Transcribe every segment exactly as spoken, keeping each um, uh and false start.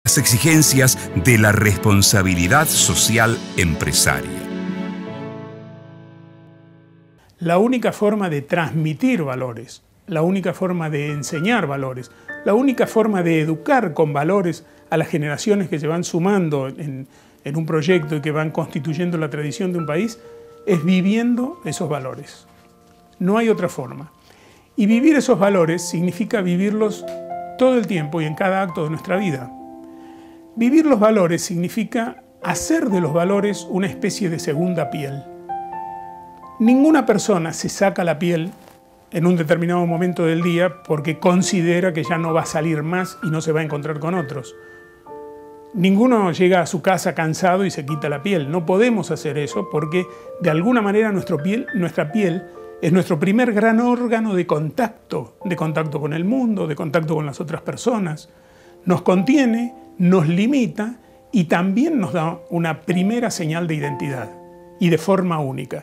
las exigencias de la responsabilidad social empresaria. La única forma de transmitir valores, la única forma de enseñar valores, la única forma de educar con valores a las generaciones que se van sumando en, en un proyecto y que van constituyendo la tradición de un país, es viviendo esos valores. No hay otra forma. Y vivir esos valores significa vivirlos todo el tiempo y en cada acto de nuestra vida. Vivir los valores significa hacer de los valores una especie de segunda piel. Ninguna persona se saca la piel en un determinado momento del día porque considera que ya no va a salir más y no se va a encontrar con otros. Ninguno llega a su casa cansado y se quita la piel. No podemos hacer eso porque de alguna manera nuestra piel, nuestra piel es nuestro primer gran órgano de contacto, de contacto con el mundo, de contacto con las otras personas. Nos contiene, nos limita y también nos da una primera señal de identidad y de forma única.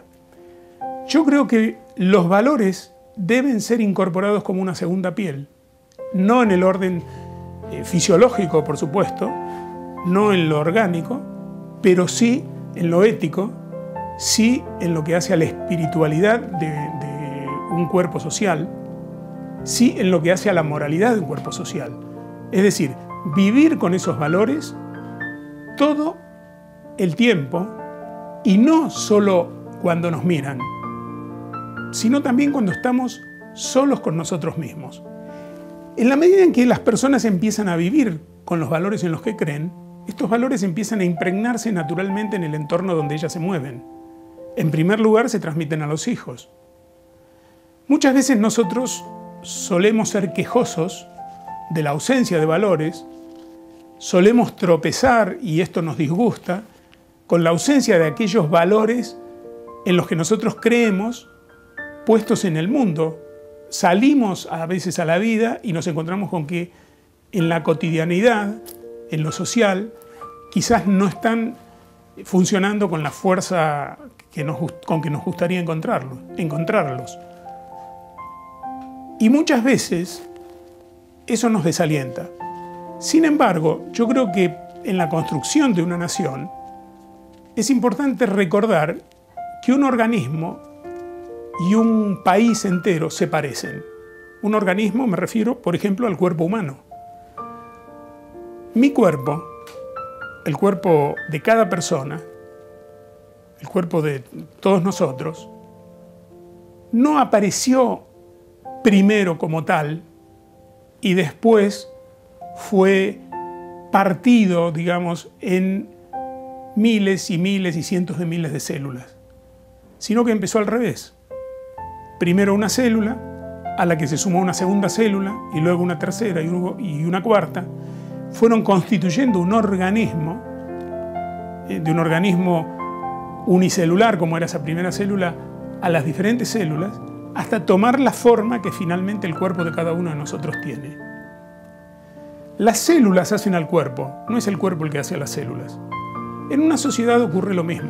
Yo creo que los valores deben ser incorporados como una segunda piel, no en el orden eh, fisiológico, por supuesto, no en lo orgánico, pero sí en lo ético, sí en lo que hace a la espiritualidad de, de un cuerpo social, sí en lo que hace a la moralidad de un cuerpo social. Es decir, vivir con esos valores todo el tiempo y no solo cuando nos miran, sino también cuando estamos solos con nosotros mismos. En la medida en que las personas empiezan a vivir con los valores en los que creen, estos valores empiezan a impregnarse naturalmente en el entorno donde ellas se mueven. En primer lugar, se transmiten a los hijos. Muchas veces nosotros solemos ser quejosos de la ausencia de valores, solemos tropezar, y esto nos disgusta, con la ausencia de aquellos valores en los que nosotros creemos puestos en el mundo. Salimos a veces a la vida y nos encontramos con que en la cotidianidad, en lo social, quizás no están funcionando con la fuerza que nos, con que nos gustaría encontrarlos, encontrarlos. Y muchas veces eso nos desalienta. Sin embargo, yo creo que en la construcción de una nación es importante recordar que un organismo y un país entero se parecen. Un organismo, me refiero, por ejemplo, al cuerpo humano. Mi cuerpo, el cuerpo de cada persona, el cuerpo de todos nosotros, no apareció primero como tal y después fue partido, digamos, en miles y miles y cientos de miles de células, sino que empezó al revés. Primero una célula, a la que se sumó una segunda célula, y luego una tercera y una cuarta, fueron constituyendo un organismo, de un organismo unicelular, como era esa primera célula, a las diferentes células, hasta tomar la forma que finalmente el cuerpo de cada uno de nosotros tiene. Las células hacen al cuerpo, no es el cuerpo el que hace a las células. En una sociedad ocurre lo mismo.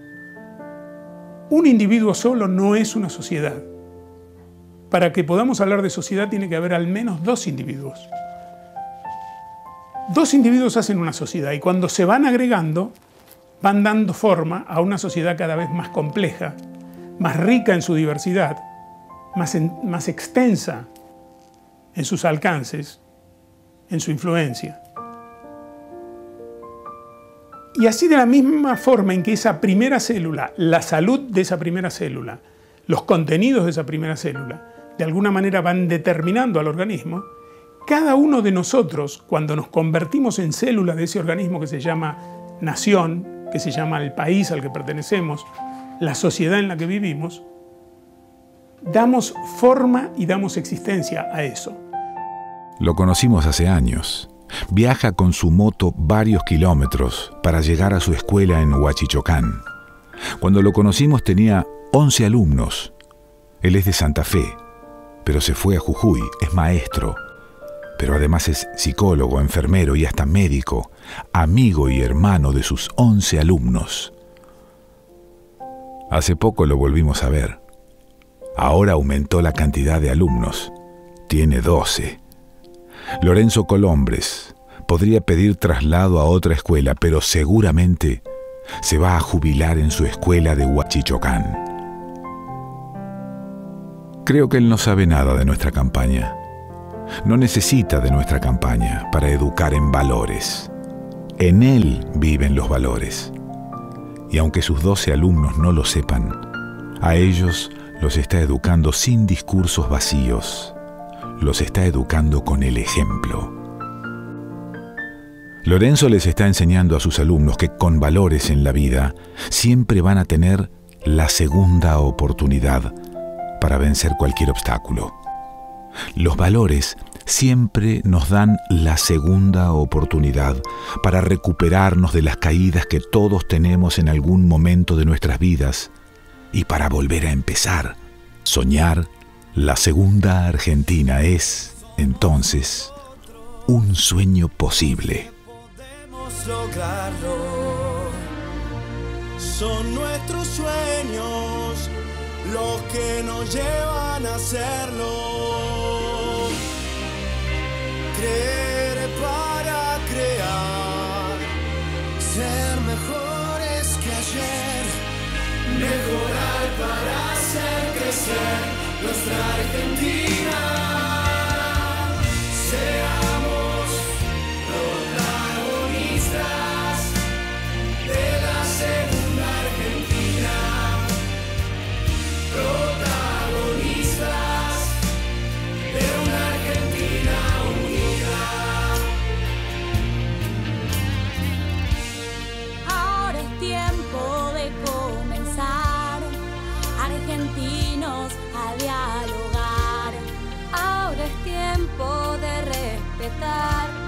Un individuo solo no es una sociedad. Para que podamos hablar de sociedad tiene que haber al menos dos individuos. Dos individuos hacen una sociedad y cuando se van agregando, van dando forma a una sociedad cada vez más compleja, más rica en su diversidad, más, en, más extensa en sus alcances, en su influencia. Y así, de la misma forma en que esa primera célula, la salud de esa primera célula, los contenidos de esa primera célula, de alguna manera van determinando al organismo, cada uno de nosotros, cuando nos convertimos en célula de ese organismo que se llama nación, que se llama el país al que pertenecemos, la sociedad en la que vivimos, damos forma y damos existencia a eso. Lo conocimos hace años. Viaja con su moto varios kilómetros para llegar a su escuela en Huachichocán. Cuando lo conocimos tenía once alumnos. Él es de Santa Fe, pero se fue a Jujuy, es maestro. Pero además es psicólogo, enfermero y hasta médico, amigo y hermano de sus once alumnos. Hace poco lo volvimos a ver. Ahora aumentó la cantidad de alumnos. Tiene doce. Lorenzo Colombres, Podría pedir traslado a otra escuela, pero seguramente se va a jubilar en su escuela de Huachichocán. Creo que él no sabe nada de nuestra campaña. No necesita de nuestra campaña para educar en valores. En él viven los valores. Y aunque sus doce alumnos no lo sepan, a ellos los está educando sin discursos vacíos. Los está educando con el ejemplo. Lorenzo les está enseñando a sus alumnos que con valores en la vida siempre van a tener la segunda oportunidad para vencer cualquier obstáculo. Los valores siempre nos dan la segunda oportunidad para recuperarnos de las caídas que todos tenemos en algún momento de nuestras vidas y para volver a empezar. Soñar la segunda Argentina es, entonces, un sueño posible. Podemos lograrlo. Son nuestros sueños los que nos llevan a hacerlo. Creer para crear, ser mejores que ayer, mejorar para hacer crecer nuestra Argentina. Seamos protagonistas de la segunda Argentina. Protagonistas de una Argentina unida. Ahora es tiempo de comenzar, argentinos a dialogar. Ahora es tiempo de respetar